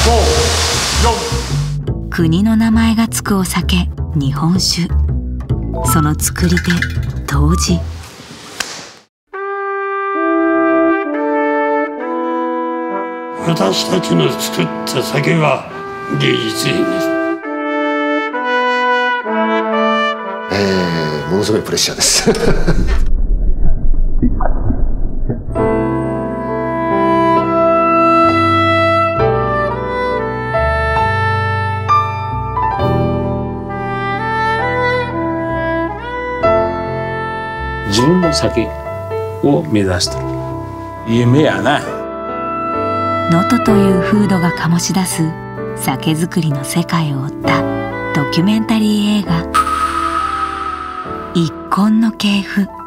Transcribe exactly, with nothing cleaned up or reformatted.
国の名前がつくお酒、日本酒。その作り手、杜氏。 私たちの作った酒は芸術品です。 えー、ものすごいプレッシャーです。 自分の酒を目指してる夢やな。 能登という風土が醸し出す酒造りの世界を追ったドキュメンタリー映画「一献の系譜」。